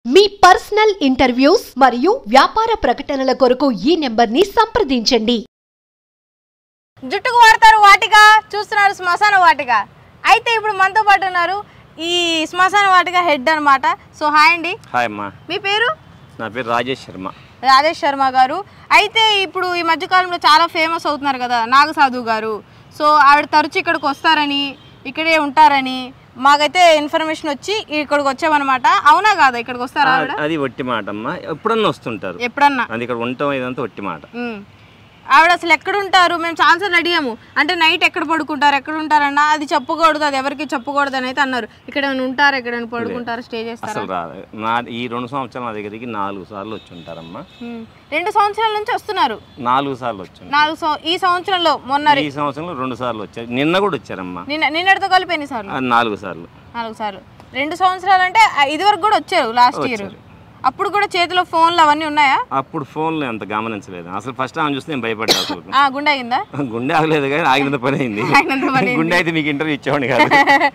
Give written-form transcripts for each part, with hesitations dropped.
మీ personal interviews మరియు వ్యాపార ప్రకటనల కొరకు ఈ నెంబర్ని సంప్రదించండి. జుట్టుకు వాడతారు వాటిక, చూస్తున్నారు శ్మశాన వాటిక. అయితే ఇప్పుడు మనతో పాటు ఉన్నారు ఈ శ్మశాన వాటిక హెడ్ అన్నమాట. సో హాయ్ అండి. హాయ్ అమ్మా. మీ పేరు? నా పేరు రాజేష్ శర్మ. రాజేష్ శర్మ గారు. అయితే ఇప్పుడు ఈ మధ్యకాలంలో చాలా ఫేమస్ అవుతున్నారు కదా నాగసాధు గారు. సో ఆవిడ తరచు ఇక్కడికి వస్తారని, ఇక్కడే ఉంటారని మాకైతే ఇన్ఫర్మేషన్ వచ్చి ఇక్కడికి వచ్చామన్నమాట. అవునా కాదా? ఇక్కడికి వస్తారా? అది ఒట్టి మాట అమ్మా, ఎప్పుడన్నా వస్తుంటారు. ఎప్పుడన్నా అది ఇక్కడ ఉంటాం, ఇదంతా ఒట్టి మాట. ఆవిడ అసలు ఎక్కడ ఉంటారు? మేము చాలాసార్లు అడిగాము. అంటే నైట్ ఎక్కడ పడుకుంటారు, ఎక్కడ ఉంటారన్నా అది చెప్పకూడదు, అది ఎవరికి చెప్పకూడదు అని అయితే అన్నారు. ఇక్కడ ఉంటారు, ఎక్కడైనా పడుకుంటారు, స్టే చేస్తారు? అసలు రాదు. ఈ 2 సంవత్సరాలు నా దగ్గరికి 4 సార్లు వచ్చి ఉంటారమ్మా. 2 సంవత్సరాల నుంచి వస్తున్నారు. 4 సార్లు వచ్చి. ఈ సంవత్సరంలో మొన్న ఈ సంవత్సరంలో 2 సార్లు వచ్చారు. నిన్న కూడా వచ్చారమ్మా. నిన్నటితో కలిపి ఎన్ని సార్లు? 4 సార్లు. 4 సార్లు. 2 సంవత్సరాలు అంటే ఇది వరకు కూడా వచ్చారు లాస్ట్ ఇయర్. అప్పుడు కూడా చేతిలో ఫోన్లు అవన్నీ ఉన్నాయా? అప్పుడు ఫోన్లు అంత గమనించలేదు. అసలు ఫస్ట్ ఆమె చూస్తే నేను భయపడ్డా. అసలు గుండె అయిందా? గుండె ఆగలేదు కానీ ఆగినంత పని అయింది. గుండె అయితే మీకు ఇంటర్వ్యూ ఇచ్చేవాడిని కాదు.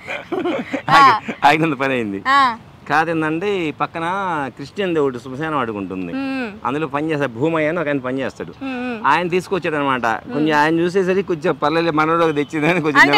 ఆగినంత పని అయింది. కాదేందంటే ఈ పక్కన క్రిస్టియన్ దేవుడు శ్మశానం అడుగుంటుంది, అందులో పనిచేస్తాడు భూమయ్య అని ఒక ఆయన పనిచేస్తాడు. ఆయన తీసుకొచ్చాడు అనమాట. కొంచెం ఆయన చూసేసరికి కొంచెం పర్లేదు మనోడు తెచ్చిందని కొంచెం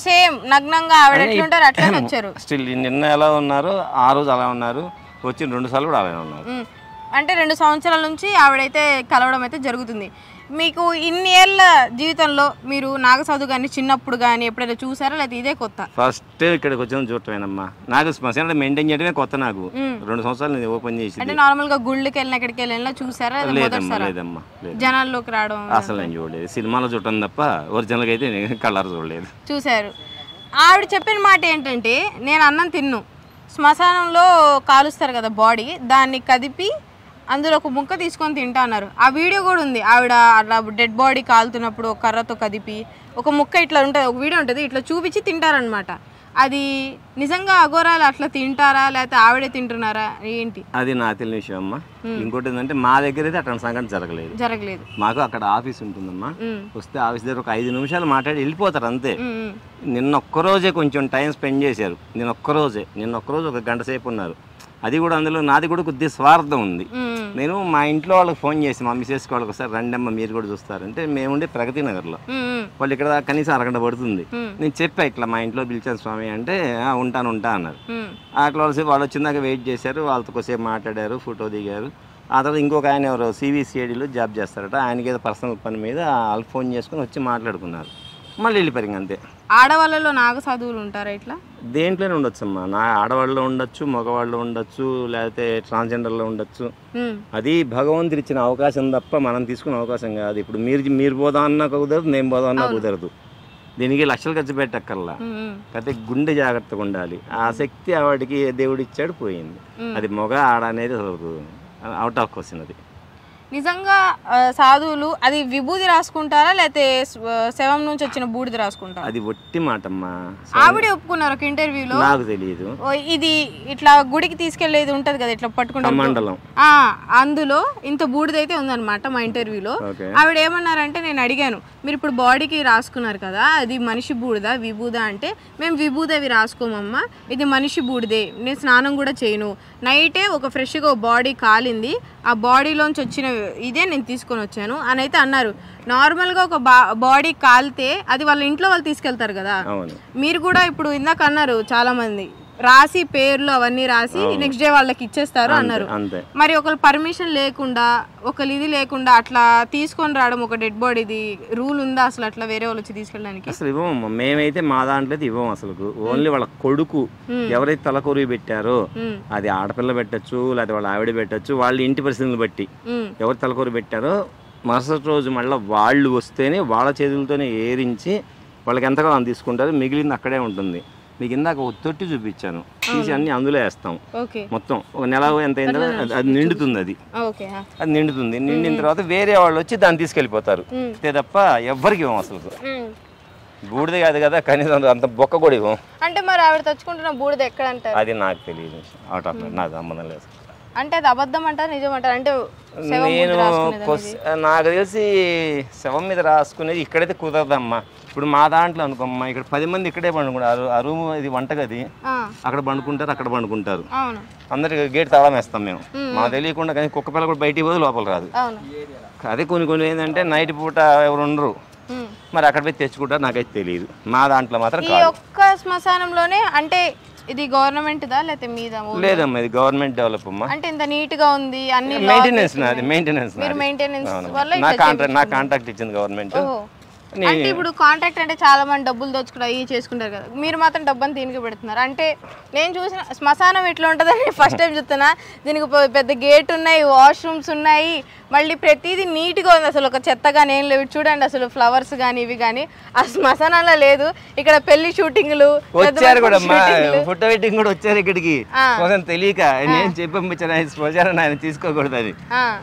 స్టిల్ నిన్న ఎలా ఉన్నారు, ఆ రోజు అలా ఉన్నారు, వచ్చిన 2 సార్లు కూడా అలానే ఉన్నారు. అంటే 2 సంవత్సరాల నుంచి ఆవిడైతే కలవడం అయితే జరుగుతుంది. మీకు ఇన్ని ఏళ్ళ జీవితంలో మీరు నాగసాధు గారిని చిన్నప్పుడు కానీ ఎప్పుడైనా చూసారా, లేదా ఇదే కొత్త? ఫస్ట్ ఇక్కడికి వచ్చిన చూడటమేనమ్మా. నాకు శ్మశానం మెయింటైన్ చేయడమే కొత్త. నాకు 2 సంవత్సరాలు నేను ఓపెన్ చేసి. అంటే నార్మల్ గా గుళ్ళకి వెళ్ళిన ఎక్కడికి వెళ్ళినా చూసారా? లేదమ్మా. జనాల్లోకి రావడం అసలు నేను చూడలేదు. సినిమాలో చూడటం తప్ప ఒరిజినల్గా అయితే నేను కలర్ చూడలేదు. చూశారు. ఆవిడ చెప్పిన మాట ఏంటంటే, నేను అన్నం తిన్ను, శ్మశానంలో కాలుస్తారు కదా బాడీ, దాన్ని కదిపి అందులో ఒక ముక్క తీసుకొని తింటా అన్నారు. ఆ వీడియో కూడా ఉంది. ఆవిడ అట్లా డెడ్ బాడీ కాలుతున్నప్పుడు ఒక కర్రతో కదిపి ఒక ముక్క ఇట్లా ఉంటుంది, ఒక వీడియో ఉంటుంది, ఇట్లా చూపించి తింటారనమాట. అది నిజంగా అఘోరాలు అట్లా తింటారా, లేకపోతే ఆవిడే తింటున్నారా ఏంటి? అది నాకు తెలియని విషయం అమ్మా. ఇంకోటి ఏంటంటే మా దగ్గర అయితే అట్లాంటి సంఘటన జరగలేదు. మాకు అక్కడ ఆఫీస్ ఉంటుందమ్మా. వస్తే ఆఫీస్ దగ్గర ఒక 5 నిమిషాలు మాట్లాడి వెళ్ళిపోతారు అంతే. నిన్న ఒక్కరోజే కొంచెం టైం స్పెండ్ చేశారు. నిన్న ఒక్కరోజు 1 గంట సేపు ఉన్నారు. అది కూడా అందులో నాది కూడా కొద్దిగా స్వార్థం ఉంది. నేను మా ఇంట్లో వాళ్ళకి ఫోన్ చేసి మా మిసెస్ వాళ్ళకి ఒకసారి రండమ్మ మీరు కూడా చూస్తారంటే, మేముండే ప్రగతి నగర్లో, వాళ్ళు ఇక్కడ కనీసం 1 గంట పడుతుంది. నేను చెప్పా ఇట్లా మా ఇంట్లో పిలిచాను స్వామి అంటే ఉంటాను అన్నారు. అట్లా వాళ్ళు వచ్చిందాక వెయిట్ చేశారు. వాళ్ళతో కొద్దిసేపు మాట్లాడారు, ఫోటో దిగారు. ఆ తర్వాత ఇంకొక ఆయన ఎవరో CVCIDలో జాబ్ చేస్తారట, ఆయనకి ఏదో పర్సనల్ పని మీద వాళ్ళు ఫోన్ చేసుకుని వచ్చి మాట్లాడుకున్నారు. మళ్ళీ వెళ్ళిపోయారు. అంతే. ఆడవాళ్ళలో నాగసాధువులు ఉంటారా? ఇట్లా దేంట్లోనే ఉండొచ్చమ్మా. ఆడవాళ్ళలో ఉండొచ్చు, మగవాళ్ళలో ఉండొచ్చు, లేకపోతే ట్రాన్స్జెండర్లో ఉండొచ్చు. అది భగవంతుడు ఇచ్చిన అవకాశం తప్ప మనం తీసుకున్న అవకాశం కాదు. ఇప్పుడు మీరు పోదాం అన్నా కుదరదు, నేను పోదాం అన్నా కుదరదు. దీనికి లక్షలు ఖర్చు పెట్టక్కర్లా. అయితే గుండె జాగ్రత్తగా ఉండాలి. ఆ శక్తి ఆవిడికి దేవుడు ఇచ్చాడు, పోయింది. అది మగ ఆడ అనేది అవుట్ ఆఫ్ క్వశ్చన్. అది నిజంగా సాధువులు అది విభూది రాసుకుంటారా, లేకపోతే శవం నుంచి వచ్చిన బూడిద రాసుకుంటారా? అది ఒట్టి మాటమ్మా. ఆవిడే ఒప్పుకున్నారు ఒక ఇంటర్వ్యూలో. నాకు తెలియదు. ఇది ఇట్లా గుడికి తీసుకెళ్లేది ఉంటది కదా, ఇట్లా పట్టుకుంటారు మండలం, అందులో ఇంత బూడిదైతే ఉందన్నమాట. మా ఇంటర్వ్యూలో ఆవిడ ఏమన్నారంటే, నేను అడిగాను మీరు ఇప్పుడు బాడీకి రాసుకున్నారు కదా, అది మనిషి బూడిదా విభూదా అంటే, మేము విభూదవి రాసుకోమమ్మా, ఇది మనిషి బూడిదే, నేను స్నానం కూడా చేయను, నైటే ఒక ఫ్రెష్గా బాడీ కాలింది, ఆ బాడీలోంచి వచ్చిన ఇదే నేను తీసుకొని వచ్చాను అని అయితే అన్నారు. నార్మల్గా ఒక బాడీ కాలితే అది వాళ్ళ ఇంట్లో వాళ్ళు తీసుకెళ్తారు కదా, మీరు కూడా ఇప్పుడు ఇందాక అన్నారు చాలా మంది రాసి పేర్లు అవన్నీ రాసి నెక్స్ట్ డే వాళ్ళకి ఇచ్చేస్తారు అన్నారు. మరి ఒకళ్ళు పర్మిషన్ లేకుండా, ఒకళ్ళు ఇది లేకుండా అట్లా తీసుకొని రావడం ఒక డెడ్ బాడీది రూల్ ఉందా అసలు? అట్లా వేరే వాళ్ళు వచ్చి తీసుకెళ్ళడానికి అసలు ఇవ్వము. మేమైతే మా దాంట్లో ఇవ్వము అసలు. ఓన్లీ వాళ్ళ కొడుకు ఎవరైతే తలకొరి పెట్టారో, అది ఆడపిల్ల పెట్టచ్చు, లేకపోతే వాళ్ళ ఆవిడ పెట్టచ్చు, వాళ్ళ ఇంటి పరిస్థితులను బట్టి ఎవరు తలకొరి పెట్టారో మరుసటి రోజు మళ్ళీ వాళ్ళు వస్తేనే వాళ్ళ చేతులతోనే ఏరించి వాళ్ళకి ఎంతగా తీసుకుంటారు, మిగిలింది అక్కడే ఉంటుంది. మీకు ఇందాక ఒక తొట్టి చూపించాను, తీసి అన్ని అందులో వేస్తాం. మొత్తం ఒక నెల ఎంత అయిందో అది నిండుతుంది. అది నిండుతుంది. నిండిన తర్వాత వేరే వాళ్ళు వచ్చి దాన్ని తీసుకెళ్ళిపోతారు. అంతే తప్ప ఎవ్వరికి ఇవ్వం అసలు. బూడిదే కాదు కదా, కనీసం అంత బొక్క కూడా ఇవ్వం. అంటే మరి ఆవిడ తెచ్చుకుంటున్న బూడిద ఎక్కడ అంటారు? అది నాకు తెలియదు. అవుట్ ఆఫ్ నాకు సంబంధం లేదు. అంటే అది అబద్ధం అంటారు, నిజం అంటారు? అంటే నేను నాకు తెలిసి శవం మీద రాసుకునేది ఇక్కడైతే కుదరదమ్మా. ఇప్పుడు మా దాంట్లో అనుకోమ్మా ఇక్కడ 10 మంది ఇక్కడే పండుకుంటారు. ఆ రూమ్ ఇది వంటగది, అక్కడ పండుకుంటారు, అక్కడ పండుకుంటారు. అందరికి గేట్ తాళం వేస్తాం మేము, మాకు తెలియకుండా. కానీ కుక్క పిల్ల కూడా బయటికి పోదు, లోపల రాదు. అదే కొన్ని ఏంటంటే నైట్ పూట ఎవరు ఉండరు, మరి అక్కడ పోయి తెచ్చుకుంటారు. నాకైతే తెలియదు. మా దాంట్లో మాత్రం ఈ ఒక్క శ్మశానంలోనే అంటే ఇది గవర్నమెంట్ దా లేకపోతే మీద? లేదమ్మా, ఇది గవర్నమెంట్ డెవలప్ అమ్మా. అంటే ఇంత నీట్ గా ఉంది, అన్ని మెయింటెనెన్స్ నాది, మెయింటెనెన్స్ వల్ల నా కాంట్రాక్ట్ ఇచ్చింది గవర్నమెంట్. అంటే ఇప్పుడు కాంట్రాక్ట్ అంటే చాలా మంది డబ్బులు దోచుకుంటారు, ఇవి చేసుకుంటారు కదా, మీరు మాత్రం డబ్బుని దీనికి పెడుతున్నారు. అంటే నేను చూసిన శ్మశానం ఇట్లా ఉంటుందని ఫస్ట్ టైం చూస్తున్నా. దీనికి పెద్ద గేట్ ఉన్నాయి, వాష్రూమ్స్ ఉన్నాయి, మళ్ళీ ప్రతిదీ నీట్గా ఉంది. అసలు ఒక చెత్త కానీ ఏం లేవు. చూడండి అసలు ఫ్లవర్స్ కానీ ఇవి కానీ ఆ శ్మశానంలో లేదు. ఇక్కడ పెళ్లి షూటింగ్లు వచ్చారు కూడా, ఫోటో వెడ్డింగ్ కూడా వచ్చారు ఇక్కడికి. తెలియక నేను చెప్పి ఆయన తీసుకోకూడదు అది.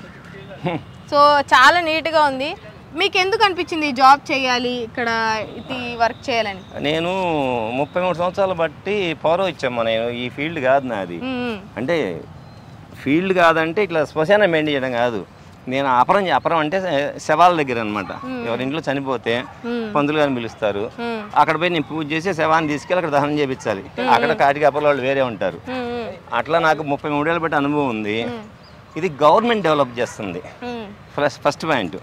సో చాలా నీట్గా ఉంది. మీకు ఎందుకు అనిపించింది జాబ్ చేయాలి, ఇక్కడ ఇది వర్క్ చేయాలని? నేను 33 సంవత్సరాలు బట్టి పౌరవ ఇచ్చామ్మా. నేను ఈ ఫీల్డ్ కాదు నాది. అంటే ఫీల్డ్ కాదంటే ఇట్లా శ్మశానం మెయింటైన్ చేయడం కాదు. నేను అపరం అంటే శవాల దగ్గర అనమాట. ఎవరింట్లో చనిపోతే పంతులు గారిని పిలుస్తారు, అక్కడ పోయి నేను పూజ చేసి శవాన్ని తీసుకెళ్ళి అక్కడ దహనం చేయించాలి. అక్కడ కాటికి అపర వాళ్ళు వేరే ఉంటారు. అట్లా నాకు 33 ఏళ్ళు బట్టి అనుభవం ఉంది. ఇది గవర్నమెంట్ డెవలప్ చేస్తుంది. First point.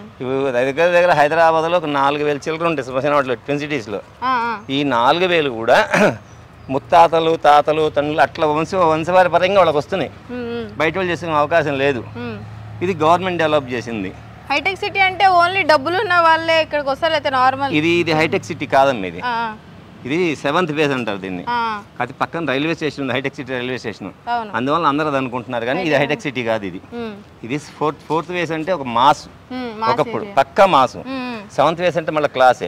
దగ్గర హైదరాబాద్లో ఒక 4,000 చిల్లర ఉంటాయి శ్మశాన వాటిలో, ట్విన్ సిటీస్లో. ఈ 4,000 కూడా ముత్తాతలు, తాతలు, తండ్రులు అట్లా వంశవారి పరంగా వాళ్ళకి వస్తున్నాయి. బయట వాళ్ళు చేసే అవకాశం లేదు. ఇది గవర్నమెంట్ డెవలప్ చేసింది. హైటెక్ సిటీ అంటే ఓన్లీ డబ్బులు ఉన్న వాళ్ళే ఇక్కడికి వస్తారు, అయితే నార్మల్? ఇది హైటెక్ సిటీ కాదమ్మా. ఇది 7th ఫేజ్ అంటారు దీన్ని. అది పక్కన రైల్వే స్టేషన్ ఉంది, హైటెక్ సిటీ రైల్వే స్టేషన్. అందువల్ల అందరూ అది అనుకుంటున్నారు, కానీ ఇది హైటెక్ సిటీ కాదు. ఇది 4th ఫేజ్ అంటే ఒక మాస్, ఒకప్పుడు పక్కా మాసు. 7th ఫేజ్ అంటే మళ్ళీ క్లాసే.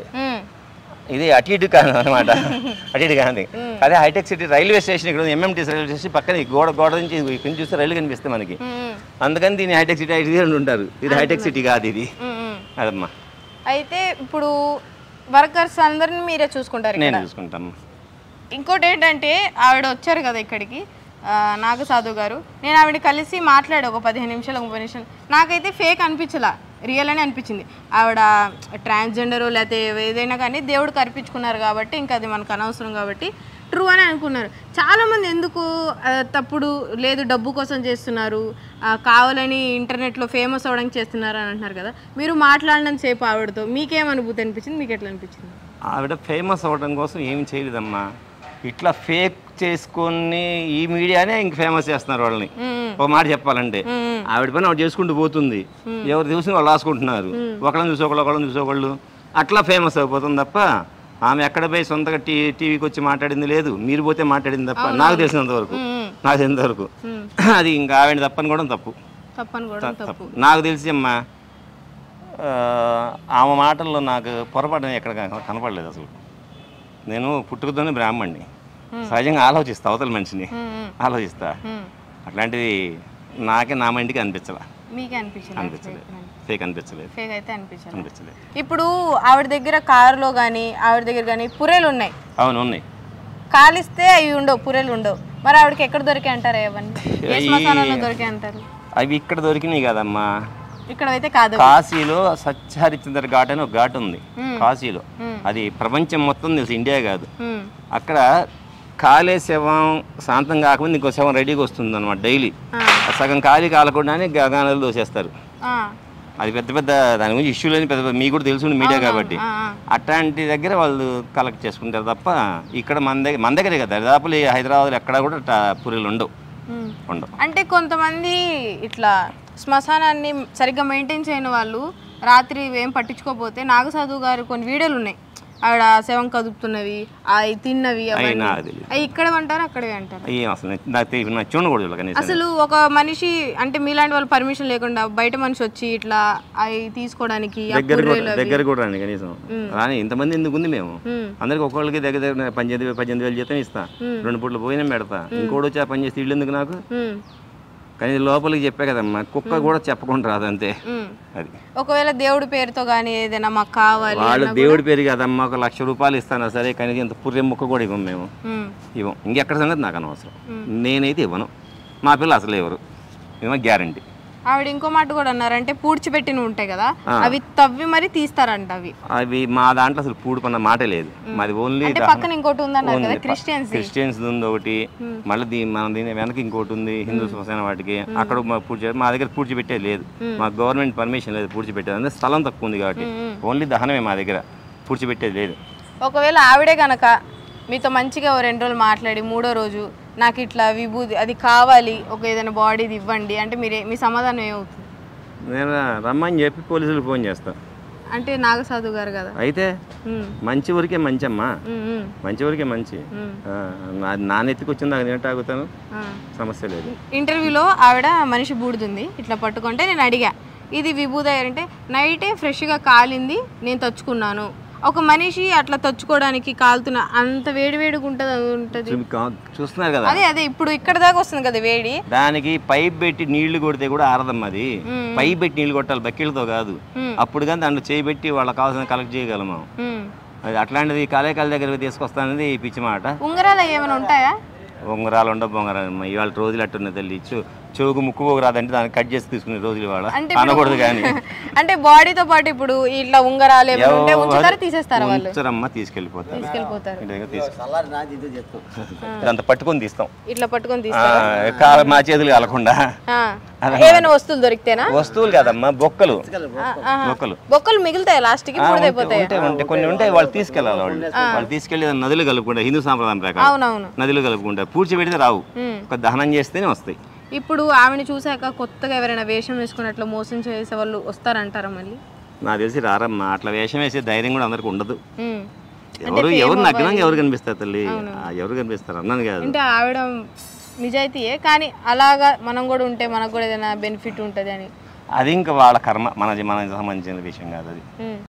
ఇది అటు ఇటు కాదు అనమాట, అటు ఇటు కాదు. అదే హైటెక్ సిటీ రైల్వే స్టేషన్ ఇక్కడ ఎంఎంటీసీ రైల్వే స్టేషన్ పక్కన గోడ నుంచి ఇక్కడ చూస్తే రైలు కనిపిస్తుంది మనకి. అందుకని దీన్ని హైటెక్ సిటీ అని ఉంటారు. ఇది హైటెక్ సిటీ కాదు ఇది. అదమ్మా. అయితే ఇప్పుడు వర్కర్స్ అందరిని మీరే చూసుకుంటారు? నేను చూసుకుంటాను. ఇంకోటి ఏంటంటే ఆవిడ వచ్చారు కదా ఇక్కడికి, నాగసాధు గారు. నేను ఆవిడ కలిసి మాట్లాడే ఒక 15 నిమిషాలు 30 నిమిషాలు. నాకైతే ఫేక్ అనిపించలా, రియల్ అని అనిపించింది. ఆవిడ ట్రాన్స్జెండర్ లేకపోతే ఏదైనా కానీ దేవుడికి అర్పించుకున్నారు కాబట్టి ఇంకా అది మనకు అనవసరం కాబట్టి ట్రూ అని అనుకున్నారు. చాలామంది ఎందుకు తప్పుడు లేదు డబ్బు కోసం చేస్తున్నారు, కావాలని ఇంటర్నెట్లో ఫేమస్ అవ్వడానికి చేస్తున్నారు అని అంటున్నారు కదా. మీరు మాట్లాడినంత సేపు ఆవిడతో మీకేం అనుభూతి అనిపించింది, మీకు ఎట్లా అనిపించింది? ఆవిడ ఫేమస్ అవ్వడం కోసం ఏం చేయలేదమ్మా. ఇట్లా ఫేక్ చేసుకొని ఈ మీడియానే ఇంక ఫేమస్ చేస్తున్నారు వాళ్ళని. ఒక మాట చెప్పాలంటే ఆవిడ పని ఆవిడ చేసుకుంటూ పోతుంది, ఎవరు చూసి వాళ్ళు రాసుకుంటున్నారు, ఒకళ్ళని చూసొకళ్ళు అట్లా ఫేమస్ అయిపోతుంది తప్ప ఆమె ఎక్కడ పోయి సొంతగా టీవీకి వచ్చి మాట్లాడింది లేదు. మీరు పోతే మాట్లాడింది తప్ప నాకు తెలిసినంత వరకు అది ఇంకా ఆవిడ తప్పని కూడా తప్పు. నాకు తెలిసి అమ్మా ఆమె మాటల్లో నాకు పొరపాటు ఎక్కడ కనపడలేదు అసలు. నేను పుట్టుకతోనే బ్రాహ్మణ్ణి, సహజంగా ఆలోచిస్తా, అవతల మనిషిని ఆలోచిస్తా. అట్లాంటిది నా మైండ్కి అనిపించలేదు. ఫేక్ అనిపించలేదు. ఇప్పుడు ఆవిడ దగ్గర కారులో కానీ ఆవిడ దగ్గర కానీ పురేలు ఉన్నాయి. అవును ఉన్నాయి. కాలిస్తే అవి ఉండవు, పురేలు ఉండవు. మరి ఆవిడకి ఎక్కడ దొరికాయి అంటారు? అవన్నీ దొరికాయి అంటారు. అవి ఇక్కడ దొరికినాయి కదమ్మా, ఇక్కడ అయితే కాదు. కాశీలో సత్యహరిచంద్ర ఘాట్ అని ఒక ఘాట్ ఉంది కాశీలో. అది ప్రపంచం మొత్తం తెలుసు, ఇండియా కాదు. అక్కడ కాలే శవం శాంతం కాకముందు ఇంకో శవం రెడీగా వస్తుంది అనమాట. డైలీ సగం ఖాళీ కాలకుండానే గగానాలు దోసేస్తారు. అది పెద్ద దాని గురించి ఇష్యూలు అని పెద్ద మీకు కూడా తెలుసు మీడియా కాబట్టి. అట్లాంటి దగ్గర వాళ్ళు కలెక్ట్ చేసుకుంటారు తప్ప ఇక్కడ మన దగ్గరే కదా, దాదాపు హైదరాబాద్లో ఎక్కడా కూడా పురీలు ఉండవు. అంటే కొంతమంది ఇట్లా శ్మశానాన్ని సరిగ్గా మెయింటైన్ చేయని వాళ్ళు రాత్రి ఏం పట్టించుకోకపోతే నాగసాధు గారు కొన్ని వీడియోలు ఉన్నాయి, ఆవిడ శవం కదుపుతున్నవి, అవి తిన్నవి, అవి ఇక్కడ అంటారు అక్కడే అంటారు. అసలు ఒక మనిషి అంటే మీలాంటి వాళ్ళు పర్మిషన్ లేకుండా బయట మనిషి వచ్చి ఇట్లా అవి తీసుకోవడానికి దగ్గర కూడా రాని కనీసం రాని ఇంతమంది ఎందుకు ఉంది. మేము అందరికి ఒక్కొక్కరికి దగ్గర 18,000 జీతం ఇస్తా, 2 పూటలు పోయినా పెడతా. ఇంకోటి వచ్చి ఆ పని చేస్తే ఇల్లు ఎందుకు నాకు? కానీ లోపలికి చెప్పే కదమ్మా, కుక్క కూడా చెప్పకుండా రాదంతే. అది ఒకవేళ దేవుడి పేరుతో కానీ ఏదైనా మాకు కావాలి, వాళ్ళు దేవుడి పేరు కదమ్మా, 1,00,000 రూపాయలు ఇస్తాను సరే, కానీ ఇంత పుర్రె ముక్క కూడా ఇవ్వం మేము, ఇవ్వం. ఇంకెక్కడ సంగతి నాకు అనవసరం, నేనైతే ఇవ్వను. మా పిల్లలు అసలు ఎవరు, ఇవ్వ గ్యారంటీ. ఆవిడ ఇంకో మాట కూడా అన్నారు, అంటే పూడ్చిపెట్టిన ఉంటాయి కదా అవి తవ్వి మరి తీస్తారంట. అవి మా దాంట్లో అసలు పూడుకున్న మాటే లేదు, మాది ఓన్లీ పక్కన ఇంకోటి ఉందన్నారు కదా క్రిస్టియన్స్ ఉంది ఒకటి, మళ్ళీ మన దీని వెనక ఇంకోటి ఉంది హిందూ శ్మశాన వాటికి, అక్కడ పూడ్చి మా దగ్గర పూడ్చిపెట్టేది లేదు, మాకు గవర్నమెంట్ పర్మిషన్ లేదు పూడ్చిపెట్టేది, అంటే స్థలం తక్కువ ఉంది కాబట్టి ఓన్లీ దహనమే మా దగ్గర, పూడ్చిపెట్టేది లేదు. ఒకవేళ ఆవిడే కనుక మీతో మంచిగా 2 రోజులు మాట్లాడి 3వ రోజు నాకు ఇట్లా విభూది అది కావాలి, ఒక ఏదైనా బాడీది ఇవ్వండి అంటే మీ సమాధానం ఏమవుతుంది? నేను రమ్మని చెప్పి పోలీసులకు ఫోన్ చేస్తాను. అంటే నాగసాధు గారు కదా, అయితే మంచి ఊరికే మంచి అమ్మా, మంచి ఊరికే మంచి, నా నెత్తికి వచ్చింది నాకు నేను తాగుతాను, సమస్య లేదు. ఇంటర్వ్యూలో ఆవిడ మనిషి బూడుతుంది ఇట్లా పట్టుకుంటే నేను అడిగా ఇది విభూది అంటే నైటే ఫ్రెష్గా కాలింది నేను తెచ్చుకున్నాను. ఒక మనిషి అట్లా తెచ్చుకోవడానికి కాలుతున్న అంత వేడివేడిగా ఉంటుంది చూస్తున్నారు కదా, అదే ఇప్పుడు ఇక్కడ దాకా వస్తుంది కదా వేడి, దానికి పైప్ పెట్టి నీళ్లు కొడితే కూడా ఆరదమ్మా, అది పైప్ పెట్టి నీళ్లు కొట్టాలి బకెట్లతో కాదు, అప్పుడు కానీ దాంట్లో చేయి పెట్టి వాళ్ళకి కావాల్సిన కలెక్ట్ చేయగలము. అది అట్లాంటిది కాలేకాల దగ్గరికి తీసుకొస్తానది పిచ్చి మాట. ఉంగరాలు ఏమైనా ఉంటాయా? ఉంగరాలు ఉండవు బొంగరాలు ఇవాళ రోజులు అట్టున్నాయి తల్లి, చెవుకు ముక్కు పోగరాదంటే దాన్ని కట్ చేసి తీసుకునే రోజులు ఇవాళ అనకూడదు. కానీ అంటే బాడీతో పాటు ఇప్పుడు ఇట్లా ఉంగరాలు తీసేస్తారా? ఉంచరమ్మా, తీసుకెళ్ళిపోతారు, ఇదంతా పట్టుకొని తీస్తాం, ఇట్లా పట్టుకొని మా చేతులు కాలకుండా. ఏమైనా వస్తువులు దొరికితేనా? వస్తువులు కాదమ్మా, బొక్కలు బొక్కలు మిగులుతాయి లాస్ట్ కి ఉంటాయి, కొన్ని ఉంటాయి, వాళ్ళు తీసుకెళ్ళాలి, వాళ్ళు తీసుకెళ్ళి నదులు కలుపుకుంటారు, హిందూ సాంప్రదాయం ప్రకారం నదులు కలుపుకుంటారు, పూడ్చి పెడితే రావు, ఒక దహనం చేస్తేనే వస్తాయి. ఇప్పుడు ఆమెను చూసాక కొత్తగా ఎవరైనా వేషం వేసుకున్నట్లు మోసం చేసే వాళ్ళు వస్తారంటారా మళ్ళీ? నాకు తెలిసి రారమ్మా, అట్లా వేషం వేసే ధైర్యం కూడా అందరికి ఉండదు. ఎవరు నగ్నంగా ఎవరు కనిపిస్తారు తల్లి, ఎవరు కనిపిస్తారు అన్నాను కాదు. అంటే ఆవిడ నిజాయితీయే, కానీ అలాగా మనం కూడా ఉంటే మనకు కూడా ఏదైనా బెనిఫిట్ ఉంటుంది అని, అది ఇంకా వాళ్ళ కర్మ, మన సంబంధించిన విషయం కాదు అది.